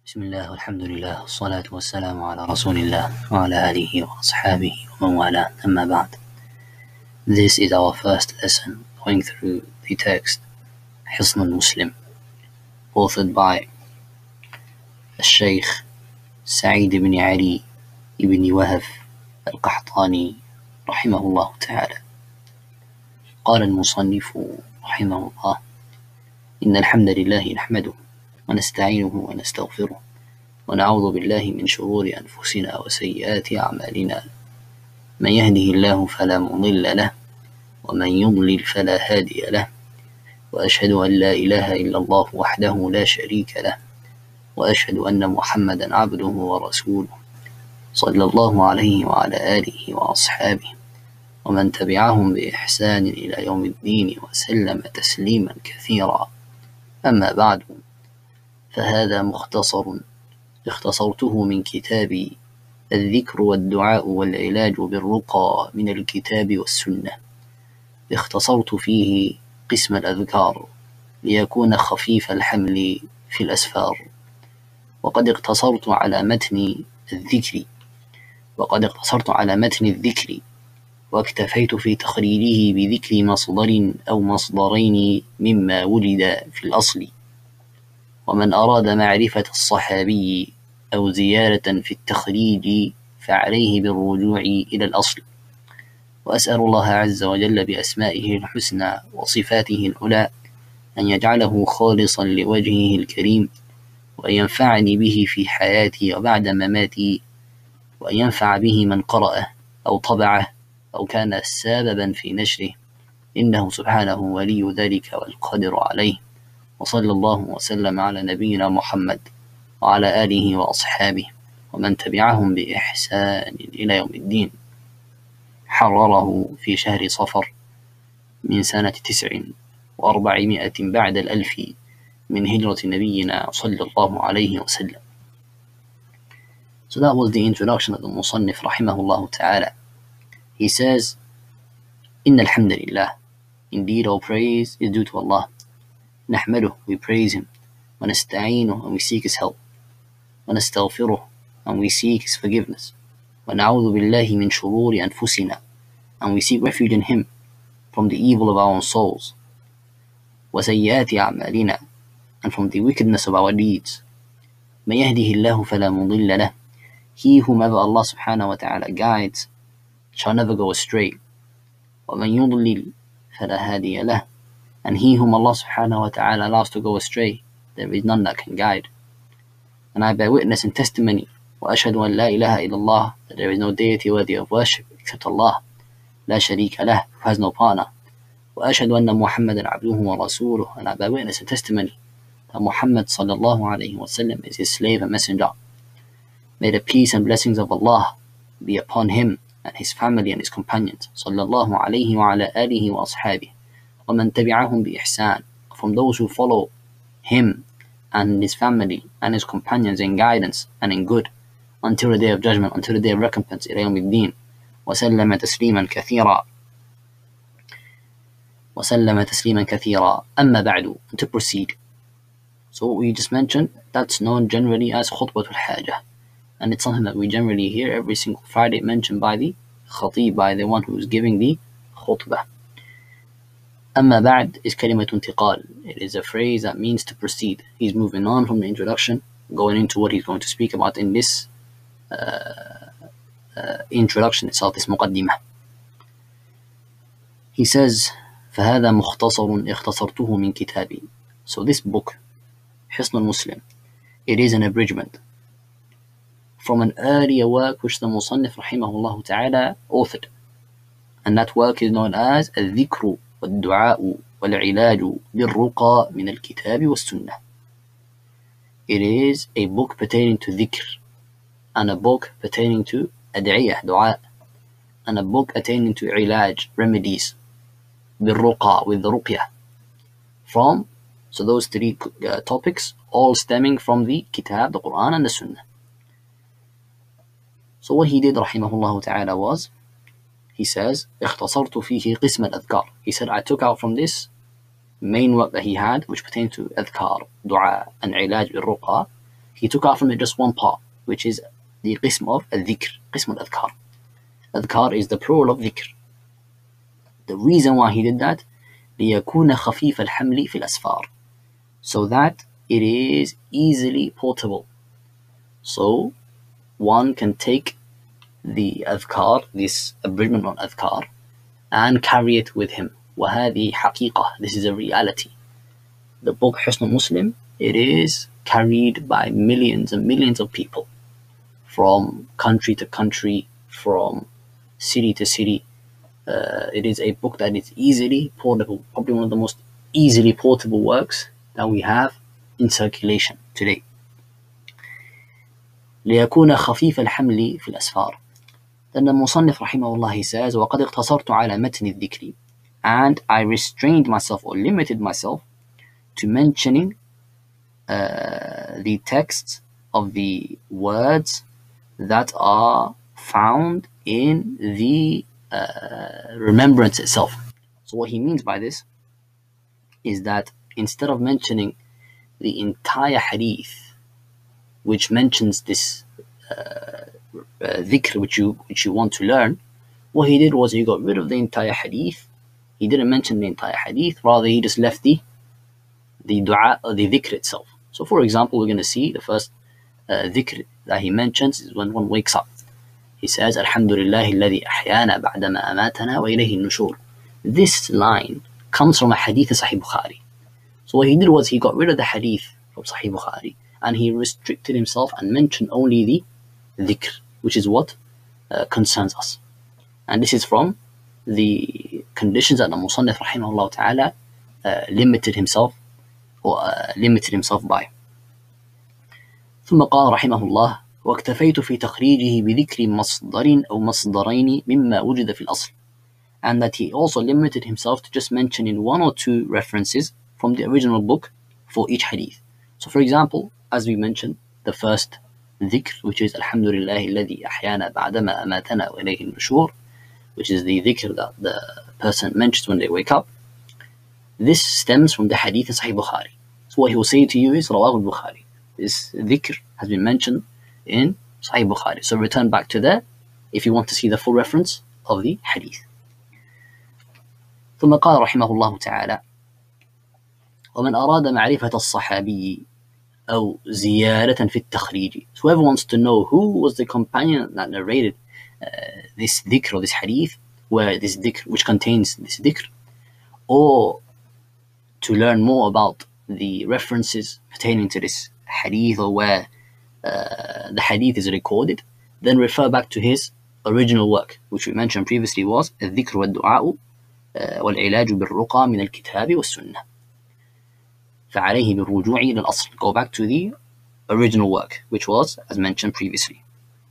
بسم الله والحمد لله والصلاة والسلام على رسول الله وعلى آله وأصحابه ومن والاه. أما بعد. This is our first lesson going through the text Hisnul Muslim, authored by الشيخ سعيد بن علي بن وهف القحطاني رحمه الله تعالى. قال المصنف رحمه الله: إن الحمد لله نحمده ونستعينه ونستغفره ونعوذ بالله من شرور أنفسنا وسيئات أعمالنا، من يهده الله فلا مضل له ومن يضلل فلا هادي له، وأشهد أن لا إله إلا الله وحده لا شريك له، وأشهد أن محمدا عبده ورسوله صلى الله عليه وعلى آله وأصحابه ومن تبعهم بإحسان إلى يوم الدين وسلم تسليما كثيرا. أما بعد، فهذا مختصر اختصرته من كتاب الذكر والدعاء والعلاج بالرقى من الكتاب والسنة. اختصرت فيه قسم الأذكار ليكون خفيف الحمل في الأسفار، وقد اقتصرت على متن الذكر واكتفيت في تخريجه بذكر مصدر أو مصدرين مما ولد في الأصل. ومن أراد معرفة الصحابي أو زيارة في التخريج فعليه بالرجوع إلى الأصل. وأسأل الله عز وجل بأسمائه الحسنى وصفاته العلى أن يجعله خالصا لوجهه الكريم، وأن ينفعني به في حياتي وبعد مماتي، وأن ينفع به من قرأه أو طبعه أو كان سببا في نشره، إنه سبحانه ولي ذلك والقادر عليه. وصلى الله وسلم على نبينا محمد وعلى آله وأصحابه ومن تبعهم بإحسان إلى يوم الدين. حرره في شهر صفر من سنة 400 بعد 1000 من هجرة نبينا صلى الله عليه وسلم. So that was the introduction of the Musannif rahimahullah ta'ala. He says, إن الحمد لله, indeed all praise is due to Allah. نحمده, we praise him. ونستعينه, and we seek his help. ونستغفره, and we seek his forgiveness. ونعوذ بالله من شرور أنفسنا, and we seek refuge in him from the evil of our own souls. وسيئات أعمالنا, and from the wickedness of our deeds. من يهده الله فلا مضل له, he whomever Allah subhanahu wa ta'ala guides shall never go astray. ومن يضلل فلا هادي له, and he whom Allah subhanahu wa ta'ala allows to go astray, there is none that can guide. And I bear witness and testimony, وأشهد أن لا إله إلا الله, that there is no deity worthy of worship except Allah, لا شريك له, who has no partner. وأشهد أن محمدا عبده ورسوله, and I bear witness and testimony that Muhammad sallallahu alayhi wa sallam is his slave and messenger. May the peace and blessings of Allah be upon him and his family and his companions, sallallahu alayhi wa ala alihi wa ashabihi, ومن تبعهم بإحسان, from those who follow him and his family and his companions in guidance and in good until the day of judgment, until the day of recompense, إلى يوم الدين. وسلم تسليما كثيرا. أما بعد, and to proceed. So what we just mentioned, that's known generally as khutbatul hajah, and it's something that we generally hear every single Friday mentioned by the khatib, by the one who is giving the khutbah. أما بعد is كلمة انتقال. It is a phrase that means to proceed. He's moving on from the introduction, going into what he's going to speak about in this introduction itself, this muqaddimah. He says, فهذا مختصر اختصرته من كتابي. So this book, Hisnul Muslim, it is an abridgment from an earlier work which the Musannif rahimahullah ta'ala authored. And that work is known as الذكر والدعاء والعلاج بالرقى من الكتاب والسنة. It is a book pertaining to dhikr, and a book pertaining to ad'iyah, dua, and a book pertaining to ilaj, remedies, بالرقى, with the ruqyah. So those three topics, all stemming from the kitab, the Quran and the Sunnah. So what he did rahimahullah ta'ala was, he says, اختصرت فيه قسم الأذكار. He said, I took out from this main work that he had, which pertained to adhkar, dua, and ilaj bil ruqa, he took out from it just one part, which is the qism of al-dhikr, qism al-adhkar. Adhkar is the plural of dhikr. The reason why he did that, لِيَكُونَ خَفِيفَ الْحَمْلِ فِي الْأَسْفَارِ, so that it is easily portable. So one can take the adhkar, this abridgment on adhkar, and carry it with him. وَهَذِهِ حَقِيقَة, this is a reality. The book Hisnul Muslim, it is carried by millions and millions of people from country to country, from city to city. It is a book that is easily portable, probably one of the most easily portable works that we have in circulation today. ليكون خفيف الحمل في الأسفار. Then the Musannif rahimahullah, he says, وقد اقتصرت على متن الذكر, and I restrained myself or limited myself to mentioning the texts of the words that are found in the remembrance itself. So what he means by this is that instead of mentioning the entire hadith which mentions this dhikr which you want to learn, what he did was he got rid of the entire hadith. He didn't mention the entire hadith, rather he just left the dua or the dhikr itself. So for example, we're going to see the first dhikr that he mentions is when one wakes up. He says, Alhamdulillahi alladhi ahyana ba'dama amatana wa ilayhi nushur. This line comes from a hadith of Sahih Bukhari. So what he did was he got rid of the hadith from Sahih Bukhari and he restricted himself and mentioned only the dhikr, which is what concerns us. And this is from the conditions that the Musannif rahimahullah ta'ala limited himself by. ثم قال رحمه الله واكتفيت في تخريجه بذكر مصدر أو مصدرين مما وجد في الأصل. And that he also limited himself to just mentioning one or two references from the original book for each hadith. So for example, as we mentioned, the first dhikr, which is Alhamdulillahi alladhi ahyana ba'dama amatana wa ilayhi nushur, which is the dhikr that the person mentions when they wake up. This stems from the hadith in Sahih Bukhari. So what he will say to you is Rawah al-Bukhari. This dhikr has been mentioned in Sahih Bukhari. So return back to there if you want to see the full reference of the hadith. ثم قال رحمه الله تعالى ومن أراد معرفة الصحابي أو زيارة في التخريج. So whoever wants to know who was the companion that narrated this dhikr or this hadith, where this dhikr, which contains this dhikr, or to learn more about the references pertaining to this hadith or where the hadith is recorded, then refer back to his original work, which we mentioned previously was الذكر والدعاء والعلاج بالرقى من الكتاب والسنة. فعليه بالرجوع إلى الأصل. Go back to the original work, which was, as mentioned previously.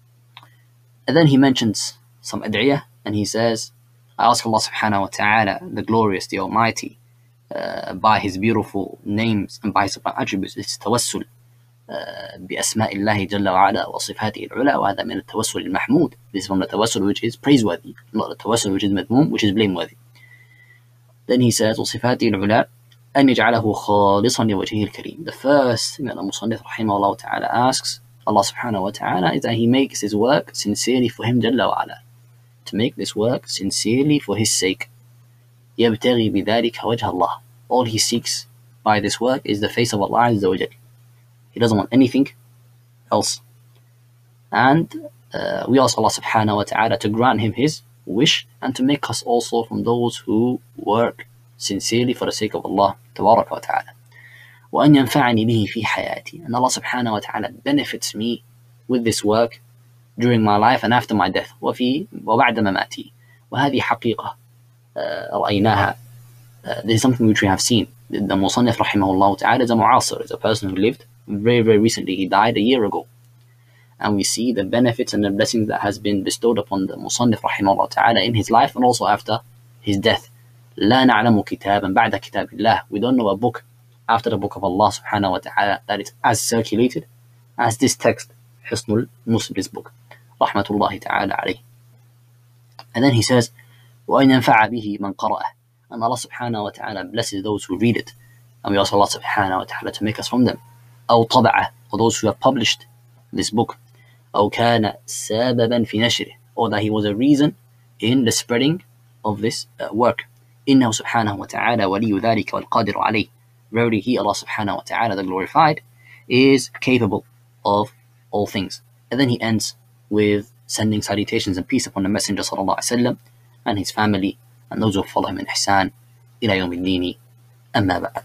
And then he mentions some ad'iyah, and he says, I ask Allah subhanahu wa ta'ala, the glorious, the almighty, by his beautiful names and by his attributes, it's tawassul بأسماء الله جل وعلا وصفاته العلى, وهذا من التوسل المحمود. This is from the tawassul which is praiseworthy, not the tawassul which is madmum, which is blameworthy. Then he says, وصفاته العلى أن يجعله خالصا لوجهه الكريم. The first thing that the Musannif rahimahullah ta'ala asks Allah subhanahu wa ta'ala is that he makes his work sincerely for him جل وعلا, to make this work sincerely for his sake. يبتغي بذلك وجه الله. All he seeks by this work is the face of Allah Azza wa Jal. He doesn't want anything else. And we ask Allah subhanahu wa ta'ala to grant him his wish and to make us also from those who work sincerely for the sake of Allah tabarak wa ta'ala. وأن ينفعني به في حياتي. And Allah subhanahu wa ta'ala benefits me with this work during my life and after my death. وبعد مماتي. وهذه حقيقة رأيناها. This is something which we have seen. The Musannif rahimahullah ta'ala is a mu'asir, is a person who lived very, very recently. He died a year ago. And we see the benefits and the blessings that has been bestowed upon the Musannif rahimahullah ta'ala in his life and also after his death. لا نعلم كتابا بعد كتاب الله. We don't know a book after the book of Allah subhanahu wa ta'ala that is as circulated as this text, Hisnul Muslim's book, rahmatullahi ta'ala alayh. And then he says, وأن ينفع به من قرأه. And Allah subhanahu wa ta'ala blesses those who read it. And we ask Allah subhanahu wa ta'ala to make us from them. أو طبعه, or those who have published this book, أو كان سببا في نشره, or that he was a reason in the spreading of this work. إنه سبحانه وتعالى ولي ذلك والقادر عليه. Verily he, Allah subhanahu wa ta'ala, the glorified, is capable of all things. And then he ends with sending salutations and peace upon the Messenger sallallahu alaihi wasallam and his family and those who follow him in ihsan ila yawm al-dini, amma ba'd.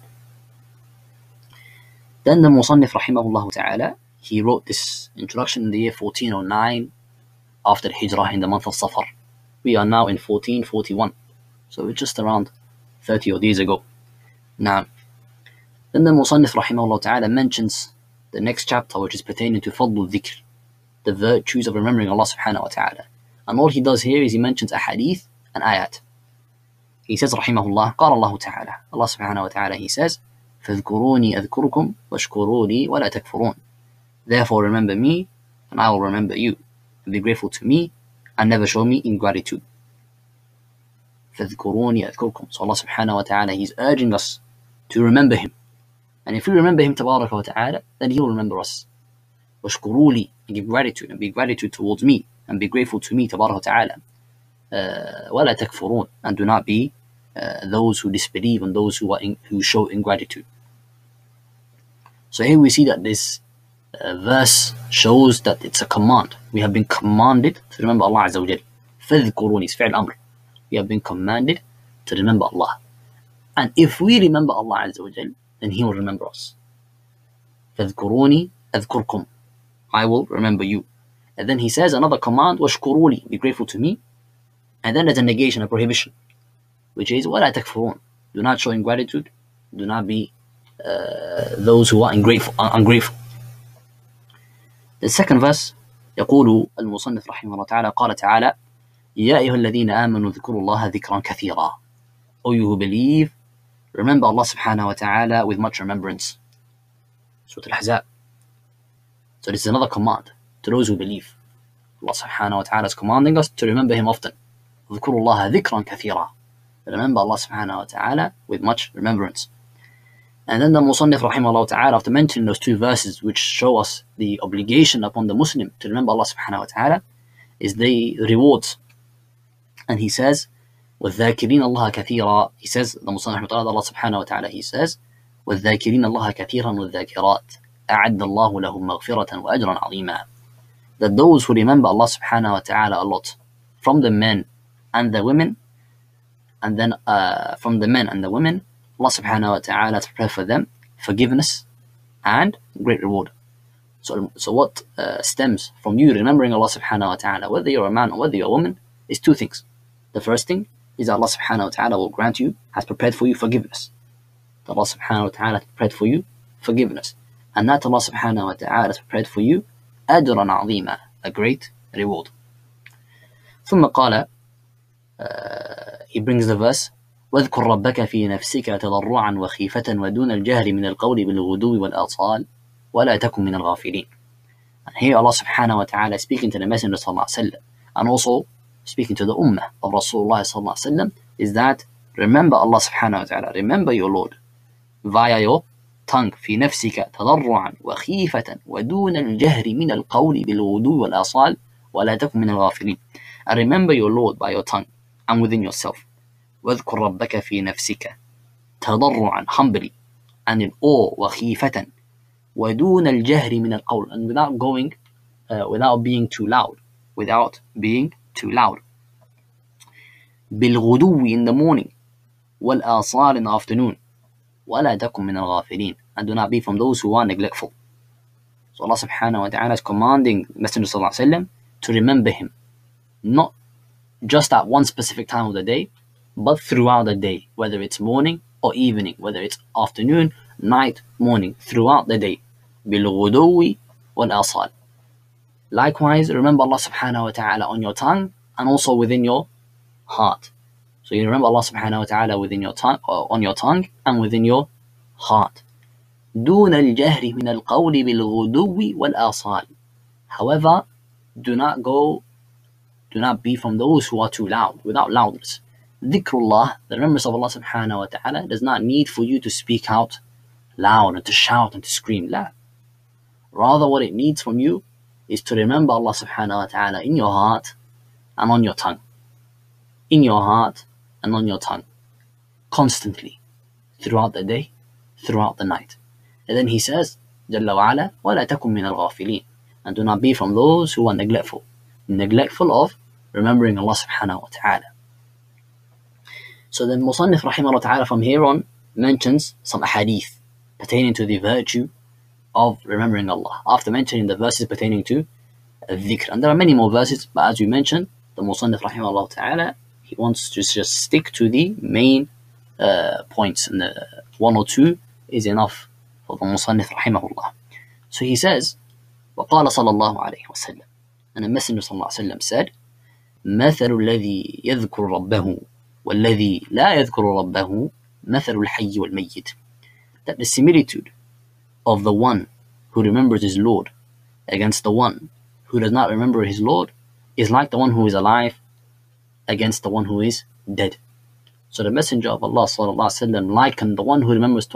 Then the Musannif rahimahullah ta'ala, he wrote this introduction in the year 1409 after Hijrah, in the month of Safar. We are now in 1441, so it's just around 30 odd years ago. Now, then the Musannif rahimahullah ta'ala mentions the next chapter, which is pertaining to Fadl dhikr, the virtues of remembering Allah subhanahu wa ta'ala. And all he does here is he mentions a hadith and ayat. He says rahimahullah, قال الله تعالى, Allah subhanahu wa ta'ala, he says, فاذكروني أذكركم واشكروا لي ولا تكفرون. Therefore remember me and I will remember you, and be grateful to me and never show me ingratitude. فاذكروني أذكركم. So Allah subhanahu wa ta'ala, he's urging us to remember him. And if we remember him tabaraka wa ta'ala, then he will remember us. واشكروا لي, and give gratitude, and be gratitude towards me, and be grateful to me tabaraka wa ta'ala. ولا تكفرون, and do not be those who disbelieve and those who show ingratitude. So here we see that this verse shows that it's a command. We have been commanded to remember Allah Azza wa Jal. فَذْكُرُونِ is fi'l amr. We have been commanded to remember Allah. And if we remember Allah Azza wa Jal, then He will remember us. فَذْكُرُونِ أَذْكُرْكُمْ. I will remember you. And then He says another command, وَاشْكُرُوا لي, be grateful to me. And then there's a negation, a prohibition, which is وَلَا تَكْفُرُونَ. Do not show ingratitude. Do not be those who are ungrateful. The second verse, يقول المصنف رحمه الله تعالى, قال تعالى, يا أيها الذين آمنوا ذكروا الله ذكرا كثيرا. O you who believe, remember Allah subhanahu wa ta'ala with much remembrance. Surah Al-Ahzab. So this is another command to those who believe. Allah subhanahu wa ta'ala is commanding us to remember Him often. ذكروا الله ذكرا كثيرا. Remember Allah subhanahu wa ta'ala with much remembrance. And then the Musannif rahimahullah ta'ala, after mentioning those two verses which show us the obligation upon the Muslim to remember Allah subhanahu wa ta'ala, is the rewards. And he says, وَالذَّاكِرِينَ اللَّهَ كَثِيرًا. He says, the Musannif rahimahullah, Allah subhanahu wa ta'ala, he says, وَالذَّاكِرِينَ اللَّهَ كَثِيرًا وَالذَّاكِرَاتِ أَعَدَّ اللَّهُ لَهُمْ مَغْفِرَةً وَأَجْرًا عَظِيمًا. That those who remember Allah subhanahu wa ta'ala a lot, from the men and the women, and then from the men and the women, Allah subhanahu wa ta'ala has prepared for them forgiveness and great reward. So what stems from you remembering Allah subhanahu wa ta'ala, whether you're a man or whether you're a woman, is two things. The first thing is that Allah subhanahu wa ta'ala will grant you, has prepared for you forgiveness. That Allah subhanahu wa ta'ala has prepared for you forgiveness. And that Allah subhanahu wa ta'ala has prepared for you أجرا عظيما, a great reward. ثم قال, he brings the verse, واذكر ربك في نفسك تضرعا وخيفة ودون الجهر من القول بالغدو والآصال ولا تكن من الغافلين. And here Allah subhanahu wa ta'ala is speaking to the Messenger sallallahu alaihi wasallam, and also speaking to the ummah of Rasulullah sallallahu alaihi wasallam, is that remember Allah subhanahu wa ta'ala, remember your Lord via your tongue. في نفسك تضرعا وخيفة ودون الجهر من القول بالغدو والآصال ولا تكن من الغافلين. And remember your Lord by your tongue and within yourself. واذكر ربك في نفسك تضرعا, humbly, and in awe, وخيفة, ودون الجهر من القول, and without being too loud, بالغدو, in the morning, والآصال, in the afternoon, ولا تكن من الغافلين, and do not be from those who are neglectful. So Allah subhanahu wa ta'ala is commanding Messenger sallallahu alaihi wasallam to remember Him, not just at one specific time of the day, but throughout the day, whether it's morning or evening, whether it's afternoon, night, morning, throughout the day. بالغدو والآصال. Likewise, remember Allah subhanahu wa ta'ala on your tongue and also within your heart. So you remember Allah subhanahu wa ta'ala within your tongue, on your tongue and within your heart. دون الجهر من القول بالغدو والآصال. However, do not be from those who are too loud, without loudness. Dhikrullah, the remembrance of Allah subhanahu wa ta'ala, does not need for you to speak out loud and to shout and to scream. La. Rather, what it needs from you is to remember Allah subhanahu wa ta'ala in your heart and on your tongue. In your heart and on your tongue. Constantly. Throughout the day, throughout the night. And then he says, Jalla wa ala, وَلَا تَكُن مِّنَ الْغَافِلِينَ. And do not be from those who are neglectful. Neglectful of remembering Allah subhanahu wa ta'ala. So the Musannif rahimahullah ta'ala from here on mentions some hadith pertaining to the virtue of remembering Allah. After mentioning the verses pertaining to dhikr. And there are many more verses, but as we mentioned, the Musannif rahimahullah ta'ala, he wants to just stick to the main points, and the one or two is enough for the Musannif rahimahullah. So he says, وقال صلى الله عليه وسلم, and the Messenger صلى الله عليه وسلم said, مثل الذي يذكر ربه والذي لا يذكر ربه مثل الحي والميت. That the similitude of the one who remembers his Lord against the one who does not remember his Lord is like the one who is alive against the one who is dead. So the Messenger of Allah ﷺ likened the one who remembers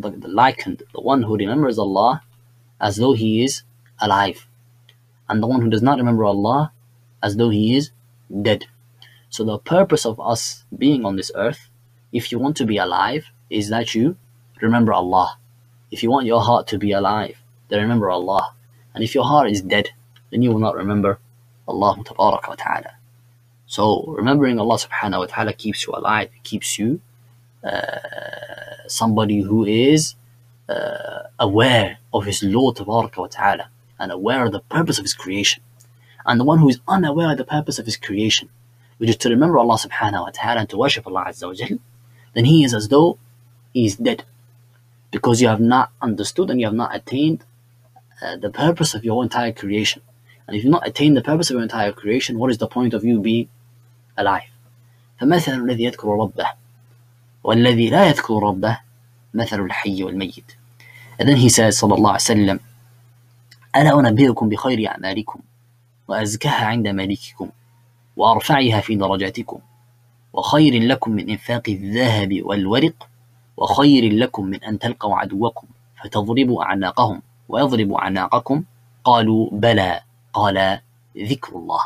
Allah as though he is alive, and the one who does not remember Allah as though he is dead. So the purpose of us being on this earth, if you want to be alive, is that you remember Allah. If you want your heart to be alive, then remember Allah. And if your heart is dead, then you will not remember Allah tabaraka wa ta'ala. So remembering Allah subhanahu wa ta'ala keeps you alive, keeps you somebody who is aware of his Lord tabaraka wa ta'ala and aware of the purpose of his creation. And the one who is unaware of the purpose of his creation, which is to remember Allah subhanahu wa ta'ala and to worship Allah azza wa jal, then he is as though he is dead, because you have not understood and you have not attained the purpose of your entire creation. And if you have not attained the purpose of your entire creation, what is the point of you being alive? فَمَثَلُ الَّذِي يَذْكُرُ رَبَّهُ وَالَّذِي لَا يَذْكُرُ رَبَّهُ مَثَلُ الْحَيِّ وَالْمَيِّتِ. And then he says, صلى الله عليه وسلم, أَلَا أُنَبِّئُكُم بِخَيْرِ أَعْمَالِكُمْ وَأَزْكَاهَا عِنْدَ مَلِكِكُمْ وَأَرْفَعِهَا فِي دَرَجَاتِكُمْ وَخَيْرٍ لَكُمْ مِنْ إِنْفَاقِ الذَّهَبِ وَالْوَرِقِ وَخَيْرٍ لَكُمْ مِنْ أَنْ تَلْقَوْا عَدُوَّكُمْ فَتَضْرِبُوا أَعْنَاقَهُمْ وَيَضْرِبُوا أَعْنَاقَكُمْ قَالُوا بَلَى قَالَ ذِكْرُ اللَّهِ.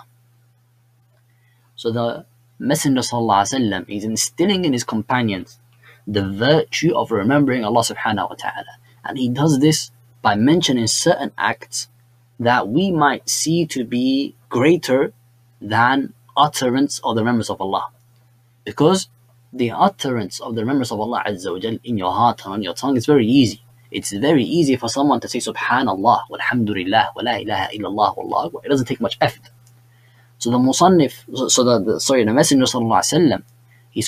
So the Messenger ﷺ is instilling in his companions the virtue of remembering Allah subhanahu wa ta'ala. And he does this by mentioning certain acts that we might see to be greater than utterance of the remembrance of Allah. Because the utterance of the remembrance of Allah azza wa jal in your heart and on your tongue is very easy. It's very easy for someone to say Subhanallah, walhamdulillah, wa la ilaha illallah, wallahu akbar. It doesn't take much effort. So the Musannif, the Messenger sallallahu alaihi wasallam, he's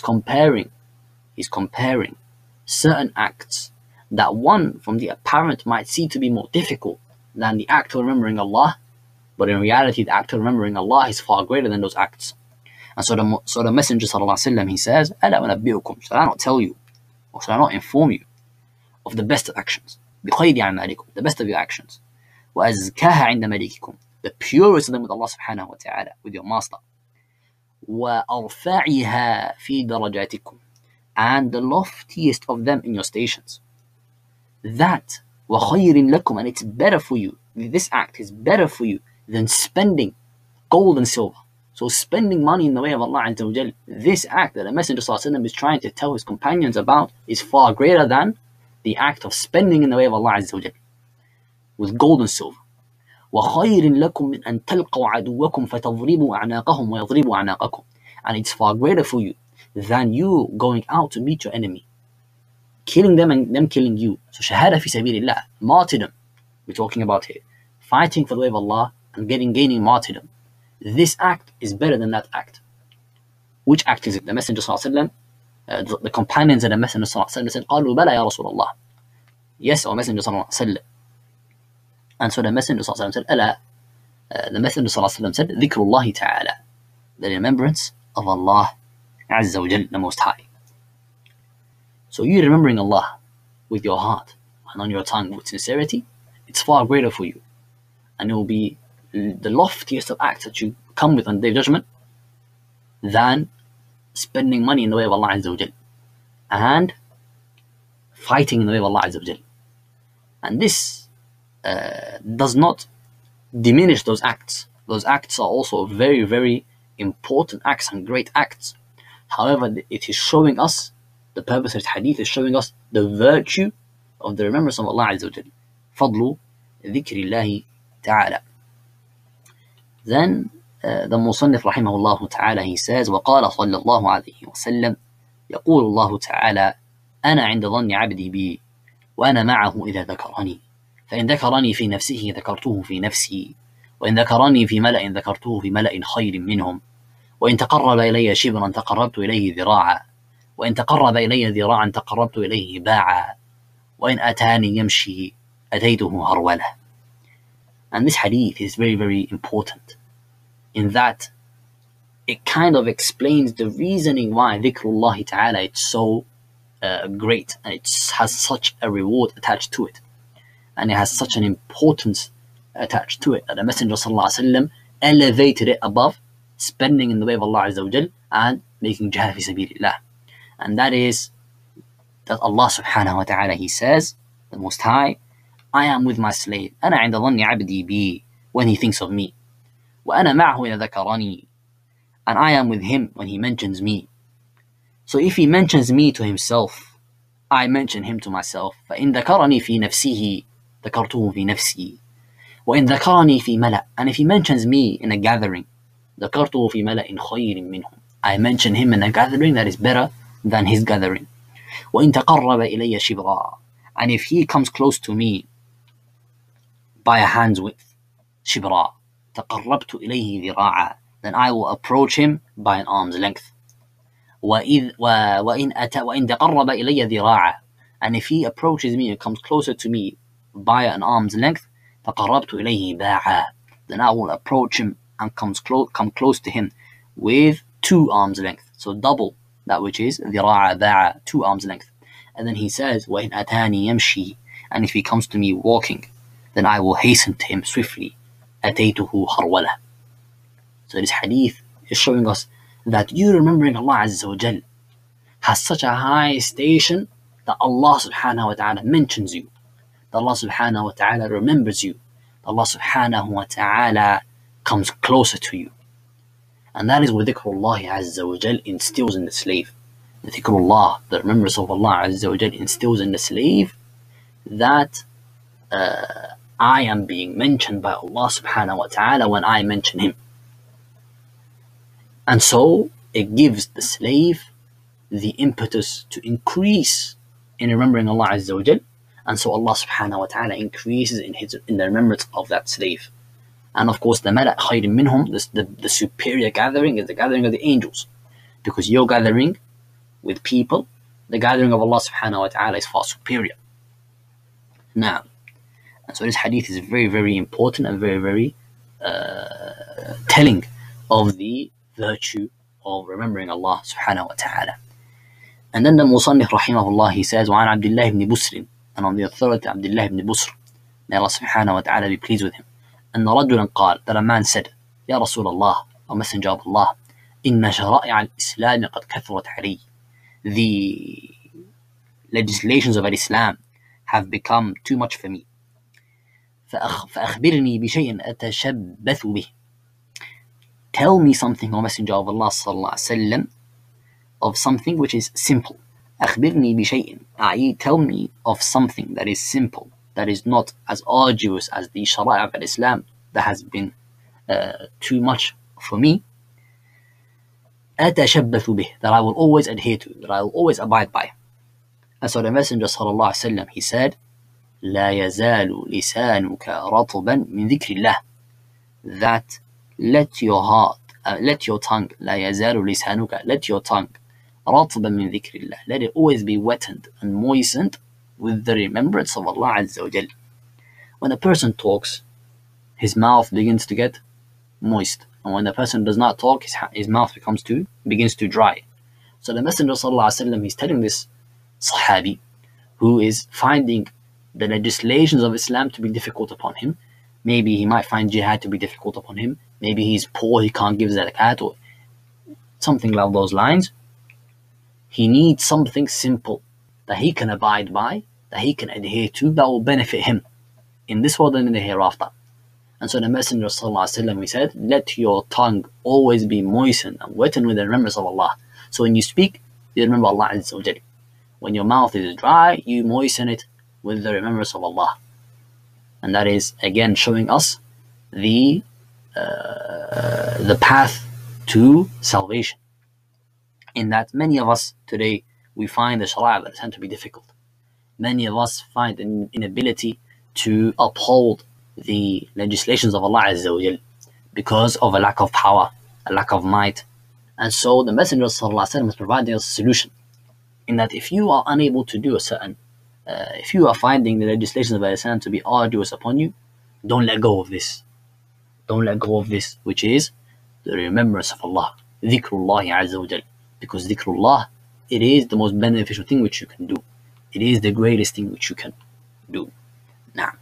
comparing certain acts that one from the apparent might see to be more difficult than the act of remembering Allah, but in reality the act of remembering Allah is far greater than those acts. And so the Messenger sallallahu alaihi wasallam, he says, أَلَا أُنَبِّئُكُمْ, shall I not tell you, or shall I not inform you of the best of actions, بِخَيْرِ أَعْمَالِكُمْ, the best of your actions, وَأَزْكَاهَا عِنْدَ مَلِكِكُمْ, the purest of them with Allah subhanahu wa ta'ala, with your master, وَأَرْفَعِهَا فِي دَرَجَاتِكُمْ, and the loftiest of them in your stations. That وَخَيْرٍ لَكُمْ, and it's better for you, this act is better for you than spending gold and silver. So spending money in the way of Allah Azza wa Jal, this act that the Messenger ﷺ is trying to tell his companions about is far greater than the act of spending in the way of Allah Azza wa Jal with gold and silver. وَخَيْرٍ لَكُمْ مِنْ أَنْ تَلْقَوْا عَدُوَّكُمْ فَتَضْرِبُوا أَعْنَاقَهُمْ وَيَضْرِبُوا أَعْنَاقَكُمْ, and it's far greater for you than you going out to meet your enemy, killing them and them killing you. So shahada fi sabilillah, martyrdom, we're talking about here, fighting for the way of Allah and gaining martyrdom. This act is better than that act. Which act is it? The Messenger ﷺ, the companions of the Messenger ﷺ said, قالوا بلى يا رسول الله. Yes, O Messenger ﷺ. And so the Messenger ﷺ said, ألا, the Messenger ﷺ said, ذكر الله تعالى, the remembrance of Allah Azza wa Jal, the Most High. So you remembering Allah with your heart and on your tongue with sincerity, it's far greater for you. And it will be the loftiest of acts that you come with on the Day of Judgment than spending money in the way of Allah Azza wa Jal and fighting in the way of Allah Azza wa Jal. And this does not diminish those acts. Those acts are also very, very important acts and great acts. However, it is showing us, the purpose of this hadith is showing us the virtue of the remembrance of Allah Azza wa Jal. فضل ذكر الله تعالى. Then the Musannif رحمه الله تعالى, he says, وقال صلى الله عليه وسلم يقول الله تعالى أنا عند ظن عبدي بي وأنا معه إذا ذكرني فإن ذكرني في نفسه ذكرته في نفسي وإن ذكرني في ملأ ذكرته في ملأ خير منهم وإن تقرب إلي شبرا تقربت إليه ذراعا وإن تقرب إلي ذراعا تقربت إليه باعا وإن أتاني يمشي أتيته هرولة. And this hadith is very, very important in that it kind of explains the reasoning why dhikrullah ta'ala is so great, and it has such a reward attached to it, and it has such an importance attached to it, that the Messenger ﷺ elevated it above spending in the way of Allah Azza wa Jal and making jihad fi sabilillah. And that is that Allah subhanahu wa ta'ala, he says, the Most High, I am with my slave, أنا عند ظن عبدي بي, when he thinks of me, وأنا معه إذا ذكرني, and I am with him when he mentions me. So if he mentions me to himself, I mention him to myself. فإن ذكرني في نفسه ذكرته في نفسي وإن ذكرني في ملأ, and if he mentions me in a gathering, ذكرته في ملأ خير منهم, I mention him in a gathering that is better than his gathering. وإن تقرب إلي شبرا, and if he comes close to me by a hand's width, شبرا تقربت إليه ذراعا, then I will approach him by an arm's length. وإن تقرب إلي ذراعا, and if he approaches me and comes closer to me by an arm's length, تقربت إليه باعا, then I will approach him and come close to him with 2 arms length, so double that which is ذراعا باعا, 2 arms length. And then he says, وإن أتاني يمشي, and if he comes to me walking, then I will hasten to him swiftly. أتيته هرولة. So this hadith is showing us that you remembering Allah Azza wa Jal has such a high station that Allah subhanahu wa ta'ala mentions you, that Allah subhanahu wa ta'ala remembers you, that Allah subhanahu wa ta'ala comes closer to you. And that is what dhikrullah Azza wa Jal instills in the slave. The dhikrullah, the remembrance of Allah Azza wa Jal, instills in the slave that I am being mentioned by Allah subhanahu wa ta'ala when I mention him. And so it gives the slave the impetus to increase in remembering Allah Azza wa Jal, and so Allah subhanahu wa ta'ala increases in the remembrance of that slave. And of course, the malak khayr minhum, the superior gathering, is the gathering of the angels, because your gathering with people, the gathering of Allah subhanahu wa ta'ala is far superior. Now, and so this hadith is very, very important and very, very telling of the virtue of remembering Allah subhanahu wa ta'ala. And then the Musannif rahimahullah, he says, وعن عبد الله بن بسر, and on the authority of Abdullah ibn Busr, may Allah subhanahu wa ta'ala be pleased with him, أن رجلا قال, that a man said, يا رسول الله, O Messenger of Allah, إن شرائع الإسلام قد كثرت علي, the legislations of Islam have become too much for me. فأخبرني بشيء أتشبث به, tell me something, O Messenger of Allah sallallahu alaihi wasallam, of something which is simple. أخبرني بشيء, i.e. tell me of something that is simple, that is not as arduous as the Shara'a of Islam that has been too much for me. أتشبث به, that I will always adhere to, that I will always abide by. And so the Messenger sallallahu alaihi wasallam, he said, لا يزال لسانك رطبا من ذكر الله, that let your tongue, لا يزال لسانك, let your tongue, رطبا من ذكر الله, let it always be wetted and moistened with the remembrance of Allah Azza wa Jal. When a person talks, his mouth begins to get moist, and when the person does not talk, his mouth begins to dry. So the Messenger sallallahu alaihi wasallam, he's telling this Sahabi who is finding the legislations of Islam to be difficult upon him. Maybe he might find jihad to be difficult upon him. Maybe he's poor, he can't give zakat, or something along those lines. He needs something simple that he can abide by, that he can adhere to, that will benefit him. in this world and in the hereafter. And so the Messenger ﷺ, he said, let your tongue always be moistened and wetted with the remembrance of Allah. So when you speak, you remember Allah Azza wa Jalla. When your mouth is dry, you moisten it with the remembrance of Allah. And that is, again, showing us the path to salvation. In that many of us today, we find the Sharia of Islam to be difficult. Many of us find an inability to uphold the legislations of Allah Azza wa Jal because of a lack of power, a lack of might. And so the Messenger ﷺ is providing us a solution, in that if you are unable to do a certain, if you are finding the legislations of Islam to be arduous upon you, don't let go of this. Don't let go of this, which is the remembrance of Allah, dhikrullah Azza wa Jal. Because dhikrullah, it is the most beneficial thing which you can do. It is the greatest thing which you can do. نعم.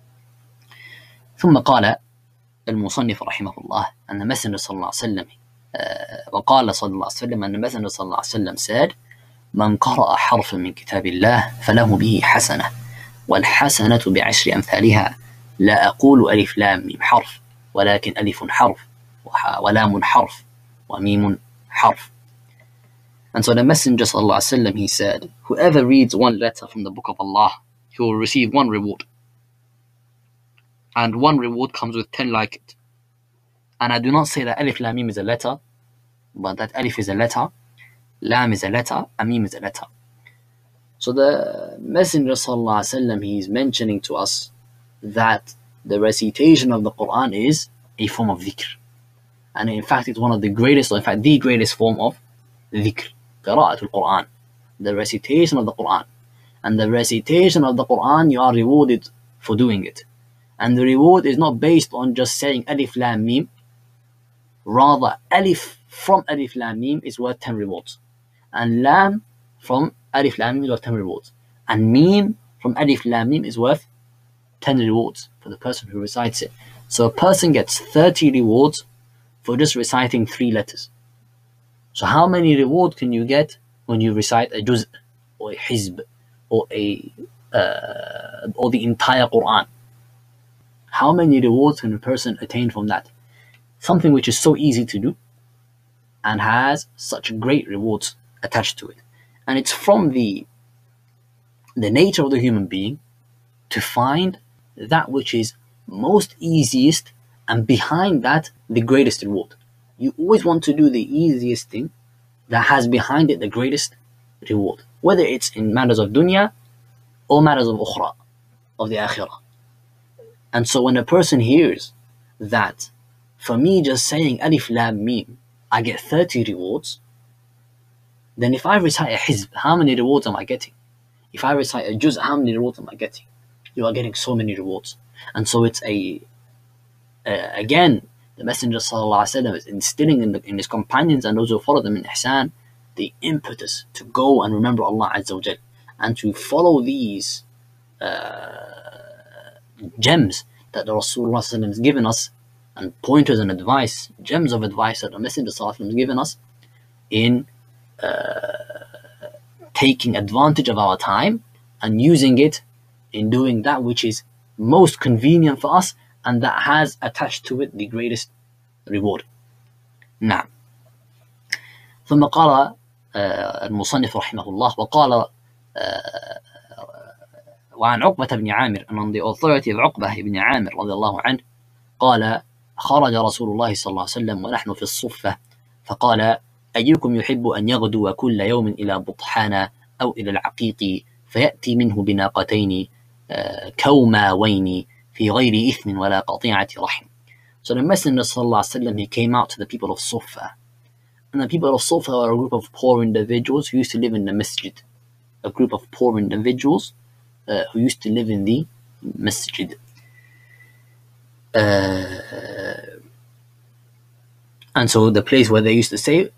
ثم قال المصنف رحمه الله أن Messenger صلى الله عليه وسلم وقال صلى الله عليه وسلم أن Messenger صلى الله عليه وسلم said من قرأ حرفا من كتاب الله فله به حسنة والحسنة بعشر أمثالها لا أقول ألف لام ميم حرف ولكن ألف حرف ولام حرف وميم حرف. And so the Messenger صلى الله عليه وسلم, he said, whoever reads one letter from the book of Allah, he will receive one reward. And one reward comes with 10 like it. And I do not say that alif lam mim is a letter, but that alif is a letter, lam is a letter, and mim is a letter. So the Messenger sallallahu alaihi wasallam, he is mentioning to us that the recitation of the Quran is a form of dhikr. And in fact, it's one of the greatest, or in fact, the greatest form of dhikr, qira'atul Quran, the recitation of the Quran. And the recitation of the Quran, you are rewarded for doing it. And the reward is not based on just saying alif lam mim. Rather, alif from alif lam mim is worth 10 rewards. And lam from alif lam mim is worth 10 rewards. And mim from alif lam mim is worth 10 rewards for the person who recites it. So a person gets 30 rewards for just reciting 3 letters. So how many rewards can you get when you recite a juz' or a hizb or the entire Quran? How many rewards can a person attain from that? Something which is so easy to do and has such great rewards attached to it. And it's from the nature of the human being to find that which is most easiest, and behind that, the greatest reward. You always want to do the easiest thing that has behind it the greatest reward, whether it's in matters of dunya or matters of ukhra, of the akhirah. And so when a person hears that, for me just saying alif lam mim, I get 30 rewards, then if I recite a hizb, how many rewards am I getting? If I recite a juz', how many rewards am I getting? You are getting so many rewards. And so it's again, the Messenger sallallahu alaihi wasallam is instilling in his companions and those who follow them in ihsan the impetus to go and remember Allah Azza wa Jal, and to follow these gems that the Rasulullah sallallahu alaihi wasallam has given us, and pointers and advice, gems of advice that the Messenger sallallahu alaihi wasallam has given us in taking advantage of our time and using it in doing that which is most convenient for us and that has attached to it the greatest reward. نعم. ثم قال المصنف رحمه الله وقال وعن عقبة بن عامر, and on the authority of عقبة بن عامر رضي الله عنه, قال خرج رسول الله صلى الله عليه وسلم ونحن في الصفة فقال أيكم يحب أن يغدو كل يوم إلى بطحان أو إلى العقيق فيأتي منه بناقتين كوماوين في غير إثم ولا قطيعة رحم. So the Messenger sallallahu alaihi wasallam, he came out to the people of Sufa, and the people of Sufa were a group of poor individuals who used to live in the masjid. A group of poor individuals who used to live in the masjid. And so the place where they used to stay,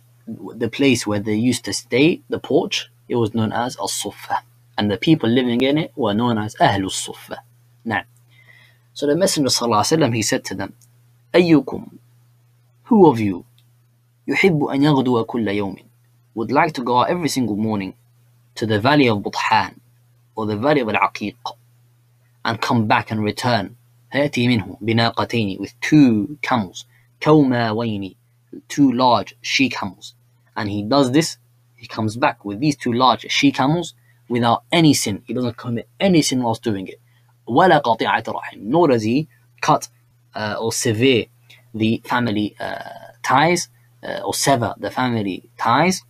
the porch, it was known as As-Sufa, and the people living in it were known as Ahlus Sufa. Now, so the Messenger sallallahu alaihi wasallam, he said to them, أيكم, who of you, يحب أن يغدو كل يوم, would like to go out every single morning to the valley of Buthan or the valley of Al-Aqiq, and come back and return. فيأتي منه بناقتين, with 2 camels, كوماوين, 2 large she camels. And he does this, he comes back with these 2 large she camels without any sin. He doesn't commit any sin whilst doing it. ولا قطيعة رحم, nor does he cut or sever the family ties, or sever the family ties.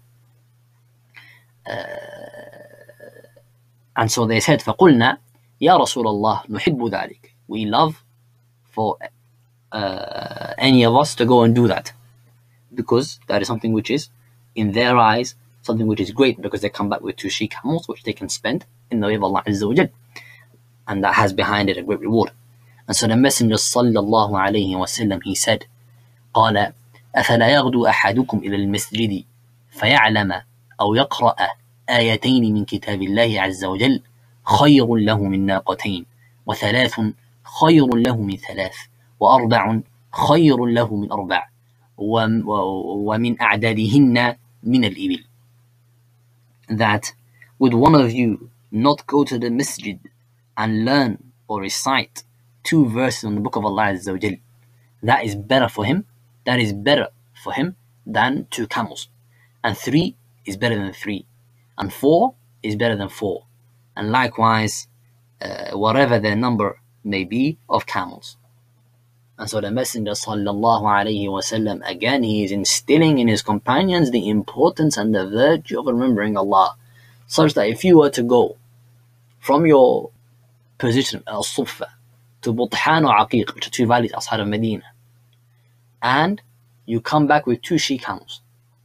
And so they said, فقلنا يا رسول الله نحب ذلك. We love for any of us to go and do that, because that is something which is, in their eyes, something which is great, because they come back with 2 she camels which they can spend in the way of Allah Azza wa Jal, and that has behind it a great reward. And so the Messenger sallallahu alayhi wa sallam, he said, قال أفلا يغدو أحدكم إلى المسجد فيعلم أو يقرأ آيتين من كتاب الله عز وجل خير له من ناقتين، و3 خير له من 3، و4 خير له من 4، ومن أعدادهن من الإبل. That would one of you not go to the masjid and learn or recite 2 verses on the book of Allah Azza wa Jal, that is better for him, that is better for him than 2 camels, and 3 is better than 3, and 4 is better than 4, and likewise whatever their number may be of camels. And so the Messenger sallallahu alayhi wasallam, again, he is instilling in his companions the importance and the virtue of remembering Allah, such that if you were to go from your position al-Suffa to Buthan or Aqiq, which are 2 valleys outside of Medina, and you come back with 2 she camels,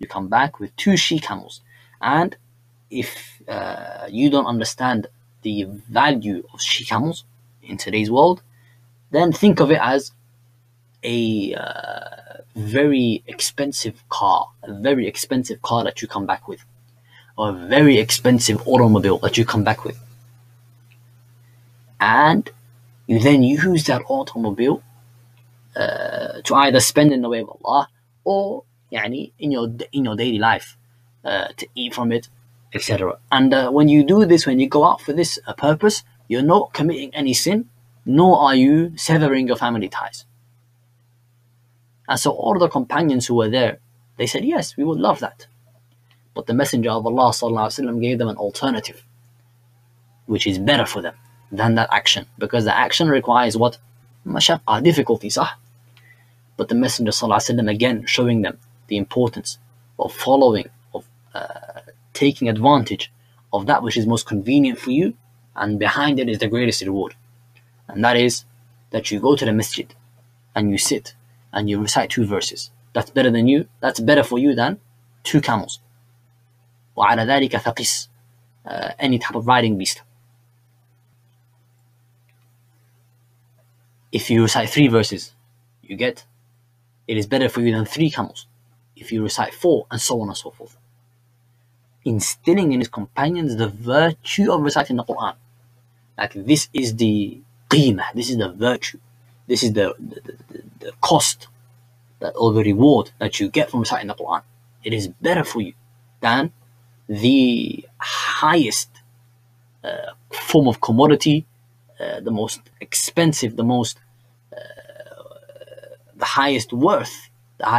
and if you don't understand the value of she camels in today's world, then think of it as a very expensive car that you come back with, or a very expensive automobile that you come back with, and you then use that automobile to either spend in the way of Allah, or in your daily life, to eat from it, etc. And when you do this, when you go out for this purpose, you're not committing any sin, nor are you severing your family ties. And so all the companions who were there, they said, yes, we would love that. But the Messenger of Allah sallallahu alaihi wasallam gave them an alternative, which is better for them than that action, because the action requires what? Mashaqqa, difficulty, sah? But the Messenger sallallahu alaihi wasallam, again, showing them the importance of following, of taking advantage of that which is most convenient for you, and behind it is the greatest reward. And that is that you go to the masjid and you sit and you recite 2 verses. That's better for you than 2 camels. وعلى ذلك فقس, any type of riding beast. If you recite 3 verses, it is better for you than 3 camels. If you recite 4, and so on and so forth. Instilling in his companions the virtue of reciting the Quran. Like, this is the qimah, this is the virtue, this is the cost, or the reward that you get from reciting the Quran. It is better for you than the highest form of commodity, the most expensive, the highest worth,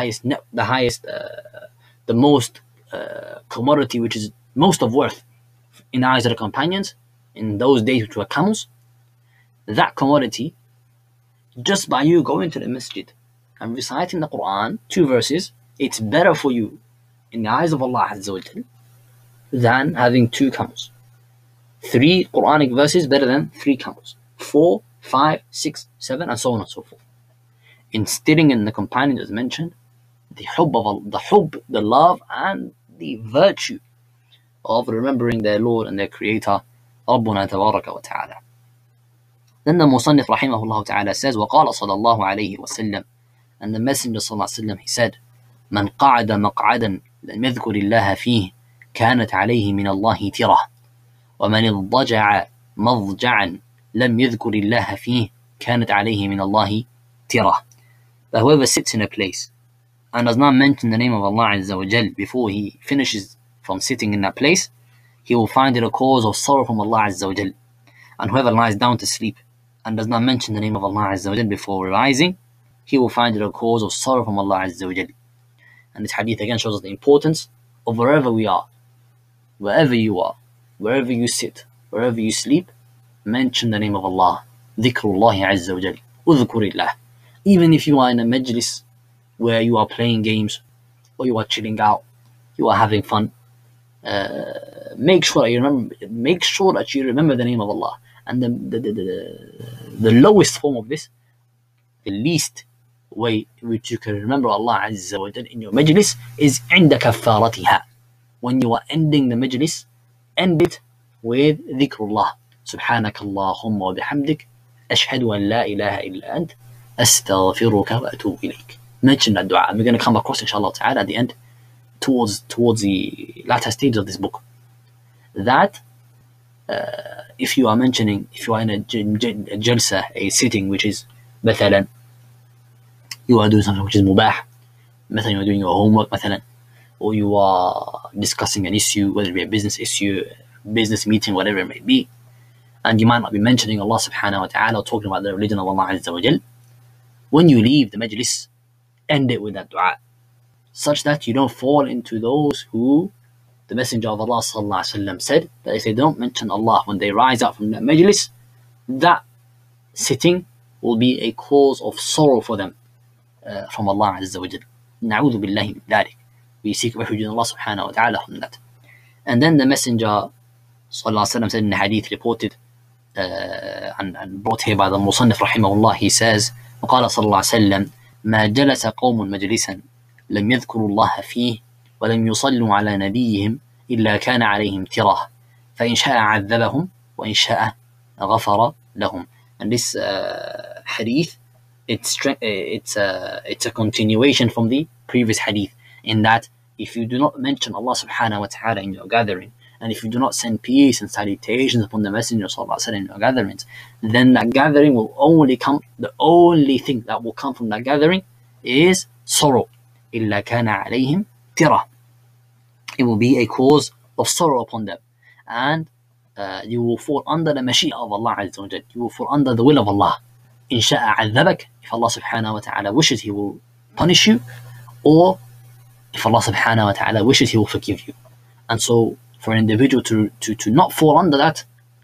the most commodity which is most of worth in the eyes of the companions in those days, which were camels. That commodity, just by you going to the masjid and reciting the Quran, 2 verses, it's better for you in the eyes of Allah Azza wa Jal than having 2 camels. 3 Quranic verses better than 3 camels. 4, 5, 6, 7, and so on and so forth. Instilling in the companions, as mentioned, the love and the virtue of remembering their Lord and their Creator, Rabbuna Tabaraka wa Ta'ala. Then the Musannif rahimahullah ta'ala says, وَقَالَ صَلَى اللَّهُ عَلَيْهِ وَسَلَّمَ, and the Messenger sallallahu alayhi wa sallam, he said, مَنْ قَعَدَ مَقْعَدًا لَمْ يَذْكُرِ اللَّهَ فِيهِ كَانَتْ عَلَيْهِ مِنَ اللَّهِ تِرَةٌ وَمَنِ اضْطَجَعَ مَضْجَعًا لَمْ يَذْكُرِ اللَّهَ فِيهِ كَانَتْ عَلَيْهِ مِنَ اللَّهِ تِرَةٌ. That whoever sits in a place and does not mention the name of Allah Azza wa Jal before he finishes from sitting in that place, he will find it a cause of sorrow from Allah Azza wa Jal. And whoever lies down to sleep and does not mention the name of Allah Azza wa Jal before rising, he will find it a cause of sorrow from Allah Azza wa Jal. And this hadith again shows us the importance of wherever we are, wherever you are, wherever you sit, wherever you sleep, mention the name of Allah. Dhikrullahi Azza wa Jal. Udhkurillah. Even if you are in a majlis where you are playing games, or you are chilling out, you are having fun, make sure that you remember the name of Allah. And the lowest form of this, the least way in which you can remember Allah Azza wa Jal in your majlis is عند كفارتها. When you are ending the majlis, end it with dhikrullah. سبحانك اللهم وبحمدك أشهد أن لا إله إلا أنت أستغفرك وأتوب إليك. Mention that dua, and we're going to come across inshallah ta'ala at the end, towards the latter stage of this book, that if you are in a jalsa, a sitting which is مثلا you are doing something which is mubah, مثلا you are doing your homework مثلا, or you are discussing an issue, whether it be a business issue, business meeting, whatever it may be, and you might not be mentioning Allah subhanahu wa ta'ala or talking about the religion of Allah Azza wa Jal, when you leave the majlis, end it with that dua, such that you don't fall into those who the Messenger of Allah sallallahu alaihi wasallam said that if they don't mention Allah when they rise up from that majlis, that sitting will be a cause of sorrow for them from Allah Azza wa Jal. Na'udhu billahi min dhalik. We seek refuge in Allah subhanahu wa ta'ala from that. And then the Messenger sallallahu alaihi wasallam said in the hadith reported and brought here by the Musannif rahimahullah, he says, وقال صلى الله عليه وسلم ما جلس قوم مجلسا لم يذكروا الله فيه ولم يصلوا على نبيهم إلا كان عليهم ترة فإن شاء عذبهم وإن شاء غفر لهم. And this hadith, it's a continuation from the previous hadith, in that if you do not mention Allah subhanahu wa ta'ala in your gathering, and if you do not send peace and salutations upon the Messenger sallallahu alaihi wasallam in your gatherings, then that gathering will the only thing that will come from that gathering is sorrow. إِلَّا كَانَ عَلَيْهِمْ تِرَةٌ. It will be a cause of sorrow upon them, and you will fall under the mashia of Allah Azza wa Jal. You will fall under the will of Allah. إِن شَاءَ عَذَّبَكَ. If Allah subhanahu wa ta'ala wishes, He will punish you, or if Allah subhanahu wa ta'ala wishes, He will forgive you. And so for an individual to not fall under that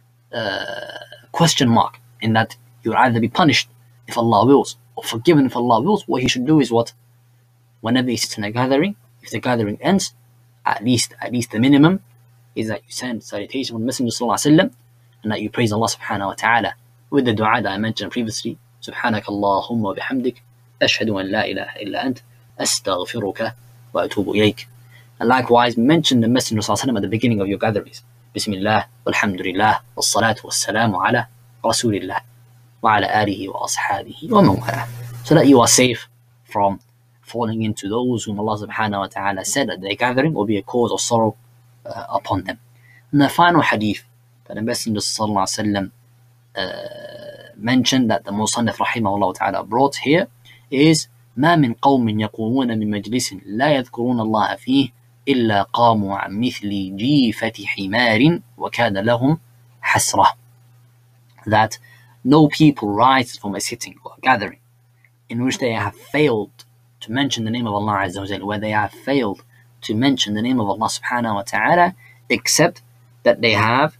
question mark, in that you'll either be punished if Allah wills or forgiven if Allah wills, what he should do is what? Whenever he sits in a gathering, if the gathering ends, at least the minimum is that you send salutation from the Messenger sallallahu alaihi wasallam, and that you praise Allah subhanahu wa ta'ala with the dua that I mentioned previously, سبحانك اللهم وبحمدك أشهد أن لا إله إلا أنت أستغفرك وأتوب إليك. And likewise, mention the Messenger sallallahu alaihi wasallam at the beginning of your gatherings. Bismillah, walhamdulillah, wassalatu wassalamu ala rasulillah, wa ala alihi wa ashabihi wa man wala. So that you are safe from falling into those whom Allah subhanahu wa ta'ala said that their gathering will be a cause of sorrow upon them. And the final hadith that the Messenger sallallahu alaihi wasallam mentioned, that the Musannif rahimahullah ta'ala brought here, is ما من قوم يقومون من مجلس لا يذكرون الله فيه إلا قاموا عن مثل جيفة حمار وكان لهم حسرة. That no people rise from a sitting or a gathering in which they have failed to mention the name of Allah Azza wa Jal, where they have failed to mention the name of Allah subhanahu wa ta'ala, except that they have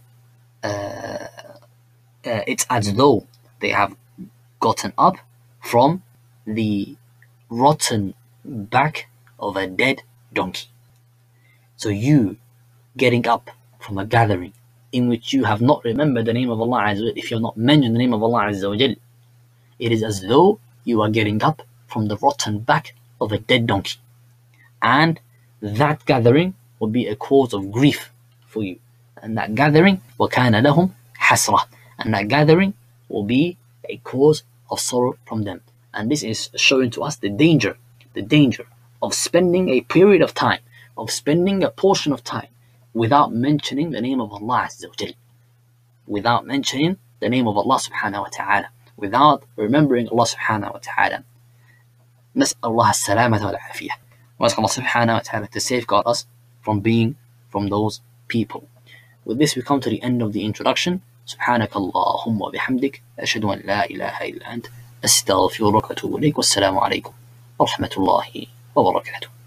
it's as though they have gotten up from the rotten back of a dead donkey. So you getting up from a gathering in which you have not remembered the name of Allah Azza wa Jal, if you have not mentioned the name of Allah Azza wa Jal, it is as though you are getting up from the rotten back of a dead donkey. And that gathering will be a cause of grief for you. And that gathering, وَكَانَ لَهُمْ حَسْرَةٌ. And that gathering will be a cause of sorrow from them. And this is showing to us the danger of spending a period of time, of spending a portion of time without mentioning the name of Allah Azza wa Jal, without mentioning the name of Allah subhanahu wa ta'ala, without remembering Allah subhanahu wa ta'ala. نسأل الله السلامة والعافية. We ask Allah subhanahu wa ta'ala to safeguard us from being from those people. With this we come to the end of the introduction. سبحانك اللهم وبحمدك، أشهد أن لا إله إلا أنت، أستغفرك وأتوب إليك، والسلام عليكم ورحمة الله وبركاته.